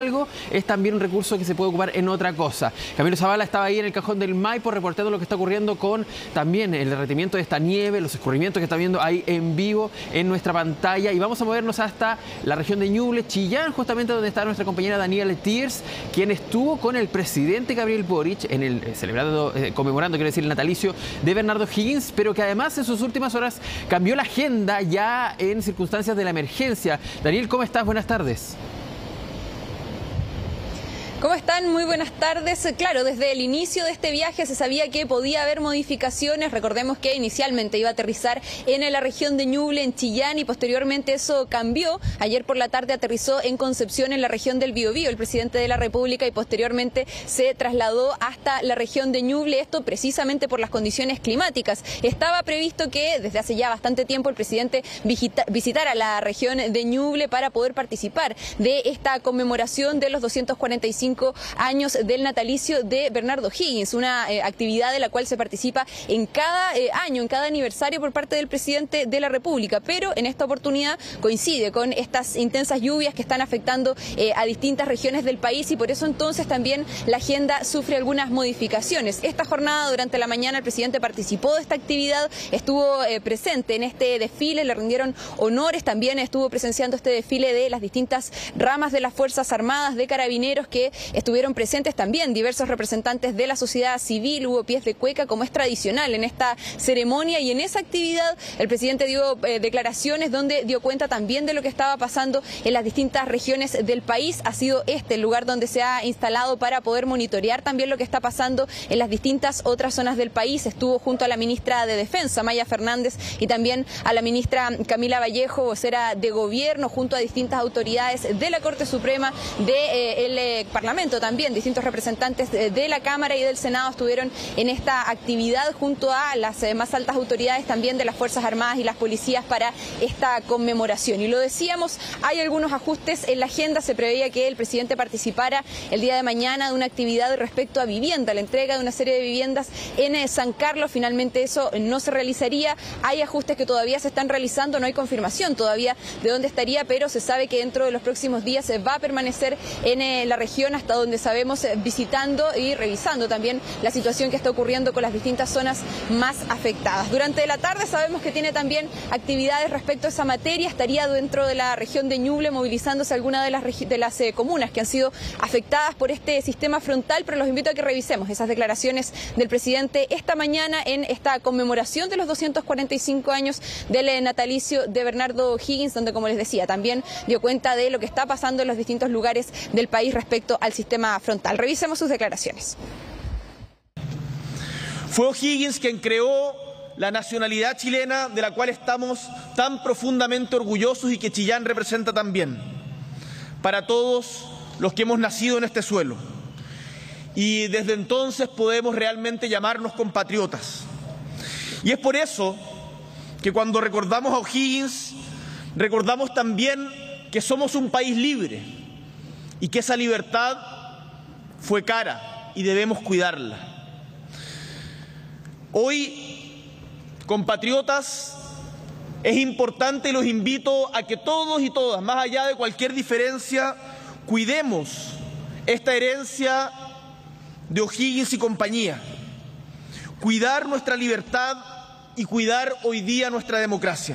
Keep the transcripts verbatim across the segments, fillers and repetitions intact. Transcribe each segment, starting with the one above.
algo, es también un recurso que se puede ocupar en otra cosa. Camilo Zavala estaba ahí en el cajón del Maipo reportando lo que está ocurriendo con también el derretimiento de esta nieve, los escurrimientos que está viendo ahí en vivo en nuestra pantalla. Y vamos a movernos hasta la región de Ñuble, Chillán, justamente donde está nuestra compañera Daniela Tiers, quien estuvo con el presidente Gabriel Boric en el eh, celebrando, eh, conmemorando, quiero decir, el natalicio de Bernardo Higgins, pero que además en sus últimas horas cambió la agenda ya en circunstancias de la emergencia. Daniel, ¿cómo estás? Buenas tardes. ¿Cómo están? Muy buenas tardes. Claro, desde el inicio de este viaje se sabía que podía haber modificaciones. Recordemos que inicialmente iba a aterrizar en la región de Ñuble, en Chillán, y posteriormente eso cambió. Ayer por la tarde aterrizó en Concepción, en la región del Biobío, el presidente de la República, y posteriormente se trasladó hasta la región de Ñuble, esto precisamente por las condiciones climáticas. Estaba previsto que desde hace ya bastante tiempo el presidente visita, visitara la región de Ñuble para poder participar de esta conmemoración de los doscientos cuarenta y cinco años del natalicio de Bernardo Higgins, una eh, actividad de la cual se participa en cada eh, año, en cada aniversario por parte del presidente de la República, pero en esta oportunidad coincide con estas intensas lluvias que están afectando eh, a distintas regiones del país, y por eso entonces también la agenda sufre algunas modificaciones. Esta jornada, durante la mañana, el presidente participó de esta actividad, estuvo eh, presente en este desfile, le rindieron honores, también estuvo presenciando este desfile de las distintas ramas de las Fuerzas Armadas, de Carabineros, que estuvieron presentes también diversos representantes de la sociedad civil. Hubo pies de cueca, como es tradicional en esta ceremonia, y en esa actividad el presidente dio eh, declaraciones donde dio cuenta también de lo que estaba pasando en las distintas regiones del país. Ha sido este el lugar donde se ha instalado para poder monitorear también lo que está pasando en las distintas otras zonas del país. Estuvo junto a la ministra de Defensa, Maya Fernández, y también a la ministra Camila Vallejo, vocera de gobierno, junto a distintas autoridades de la Corte Suprema, del de, eh, Parlamento también. Distintos representantes de, de la Cámara y del Senado estuvieron en esta actividad junto a las eh, más altas autoridades también de las Fuerzas Armadas y las policías para esta conmemoración. Y lo decíamos, hay algunos ajustes en la agenda. Se preveía que el presidente participara el día de mañana de una actividad respecto a vivienda, la entrega de una serie de viviendas en eh, San Carlos. Finalmente eso no se realizaría. Hay ajustes que todavía se están realizando, no hay confirmación todavía de dónde estaría, pero se sabe que dentro de los próximos días se va a permanecer en eh, la región, hasta donde sabemos, visitando y revisando también la situación que está ocurriendo con las distintas zonas más afectadas. Durante la tarde sabemos que tiene también actividades respecto a esa materia. Estaría dentro de la región de Ñuble movilizándose alguna de las, de las eh, comunas que han sido afectadas por este sistema frontal, pero los invito a que revisemos esas declaraciones del presidente esta mañana en esta conmemoración de los doscientos cuarenta y cinco años del eh, natalicio de Bernardo Higgins, donde, como les decía, también dio cuenta de lo que está pasando en los distintos lugares del país respecto al sistema frontal. Revisemos sus declaraciones. Fue O'Higgins quien creó la nacionalidad chilena, de la cual estamos tan profundamente orgullosos y que Chillán representa también para todos los que hemos nacido en este suelo. Y desde entonces podemos realmente llamarnos compatriotas. Y es por eso que cuando recordamos a O'Higgins, recordamos también que somos un país libre y que esa libertad fue cara y debemos cuidarla. Hoy, compatriotas, es importante y los invito a que todos y todas, más allá de cualquier diferencia, cuidemos esta herencia de O'Higgins y compañía. Cuidar nuestra libertad y cuidar hoy día nuestra democracia.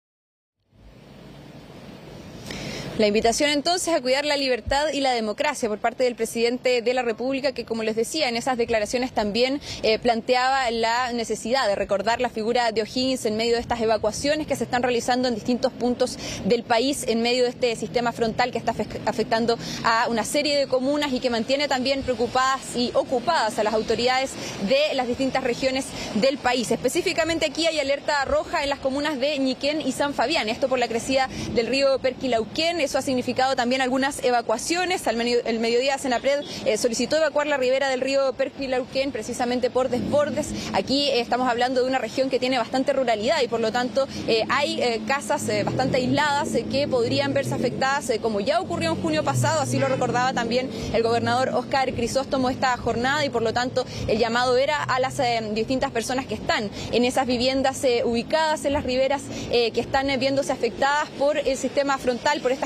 La invitación entonces a cuidar la libertad y la democracia por parte del presidente de la República, que, como les decía, en esas declaraciones también eh, planteaba la necesidad de recordar la figura de O'Higgins en medio de estas evacuaciones que se están realizando en distintos puntos del país, en medio de este sistema frontal que está afectando a una serie de comunas y que mantiene también preocupadas y ocupadas a las autoridades de las distintas regiones del país. Específicamente aquí hay alerta roja en las comunas de Ñiquén y San Fabián, esto por la crecida del río Perquilauquén. Eso ha significado también algunas evacuaciones. Al medio, el mediodía Senapred eh, solicitó evacuar la ribera del río Perquilauquén precisamente por desbordes. Aquí eh, estamos hablando de una región que tiene bastante ruralidad y por lo tanto eh, hay eh, casas eh, bastante aisladas eh, que podrían verse afectadas, eh, como ya ocurrió en junio pasado. Así lo recordaba también el gobernador Óscar Crisóstomo esta jornada, y por lo tanto el llamado era a las eh, distintas personas que están en esas viviendas eh, ubicadas en las riberas eh, que están eh, viéndose afectadas por el sistema frontal, por estas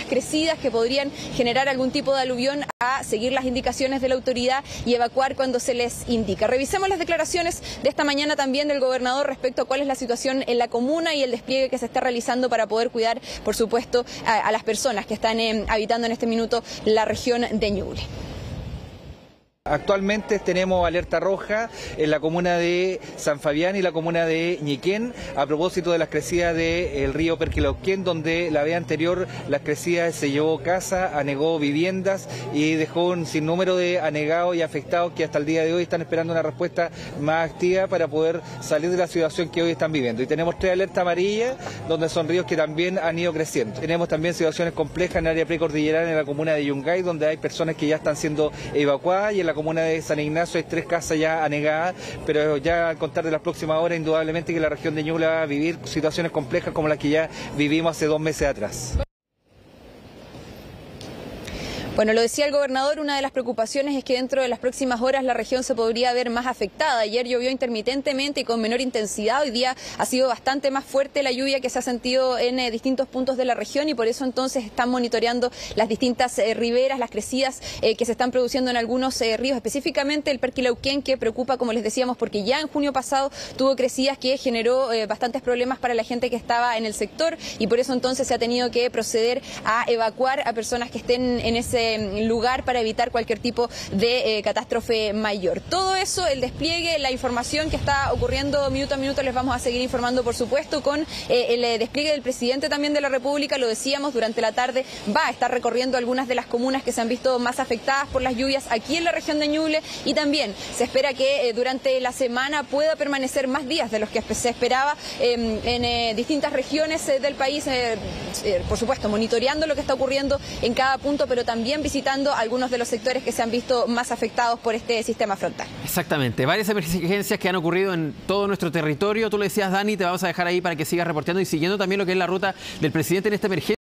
crecidas que podrían generar algún tipo de aluvión, a seguir las indicaciones de la autoridad y evacuar cuando se les indica. Revisemos las declaraciones de esta mañana también del gobernador respecto a cuál es la situación en la comuna y el despliegue que se está realizando para poder cuidar, por supuesto, a, a las personas que están eh, habitando en este minuto la región de Ñuble. Actualmente tenemos alerta roja en la comuna de San Fabián y la comuna de Ñiquén a propósito de las crecidas del río Perquilauquén, donde la vez anterior las crecidas se llevó casa, anegó viviendas y dejó un sinnúmero de anegados y afectados que hasta el día de hoy están esperando una respuesta más activa para poder salir de la situación que hoy están viviendo. Y tenemos tres alertas amarillas, donde son ríos que también han ido creciendo. Tenemos también situaciones complejas en el área precordillerana en la comuna de Yungay, donde hay personas que ya están siendo evacuadas, y en la comuna de San Ignacio hay tres casas ya anegadas, pero ya al contar de las próximas horas, indudablemente que la región de Ñuble va a vivir situaciones complejas como las que ya vivimos hace dos meses atrás. Bueno, lo decía el gobernador, una de las preocupaciones es que dentro de las próximas horas la región se podría ver más afectada. Ayer llovió intermitentemente y con menor intensidad. Hoy día ha sido bastante más fuerte la lluvia que se ha sentido en eh, distintos puntos de la región, y por eso entonces están monitoreando las distintas eh, riberas, las crecidas eh, que se están produciendo en algunos eh, ríos, específicamente el Perquilauquén, que preocupa, como les decíamos, porque ya en junio pasado tuvo crecidas que generó eh, bastantes problemas para la gente que estaba en el sector, y por eso entonces se ha tenido que proceder a evacuar a personas que estén en ese lugar para evitar cualquier tipo de eh, catástrofe mayor. Todo eso, el despliegue, la información que está ocurriendo minuto a minuto, les vamos a seguir informando, por supuesto, con eh, el eh, despliegue del presidente también de la República. Lo decíamos, durante la tarde va a estar recorriendo algunas de las comunas que se han visto más afectadas por las lluvias aquí en la región de Ñuble, y también se espera que eh, durante la semana pueda permanecer más días de los que se esperaba eh, en eh, distintas regiones eh, del país, eh, eh, por supuesto, monitoreando lo que está ocurriendo en cada punto, pero también visitando algunos de los sectores que se han visto más afectados por este sistema frontal. Exactamente, varias emergencias que han ocurrido en todo nuestro territorio. Tú le decías, Dani, te vamos a dejar ahí para que sigas reporteando y siguiendo también lo que es la ruta del presidente en esta emergencia.